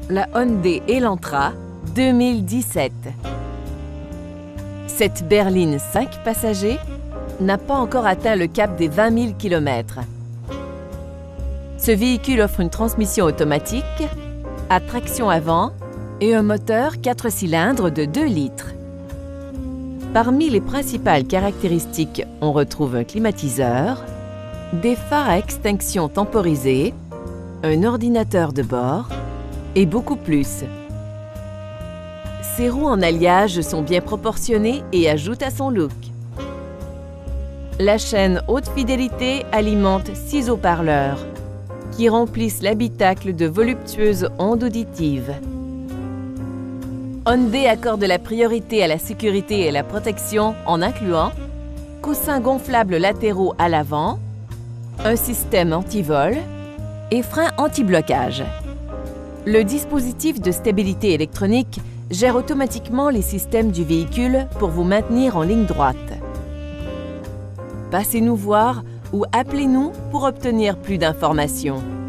la Hyundai Elantra 2017. Cette berline 5 passagers n'a pas encore atteint le cap des 20 000 km. Ce véhicule offre une transmission automatique, à traction avant et un moteur 4 cylindres de 2 litres. Parmi les principales caractéristiques, on retrouve un climatiseur, des phares à extinction temporisée, un ordinateur de bord et beaucoup plus. Ses roues en alliage sont bien proportionnées et ajoutent à son look. La chaîne haute fidélité alimente 6 haut-parleurs qui remplissent l'habitacle de voluptueuses ondes auditives. Hyundai accorde la priorité à la sécurité et la protection en incluant coussins gonflables latéraux à l'avant, un système anti-vol et freins anti-blocage. Le dispositif de stabilité électronique gère automatiquement les systèmes du véhicule pour vous maintenir en ligne droite. Passez nous voir ou appelez-nous pour obtenir plus d'informations.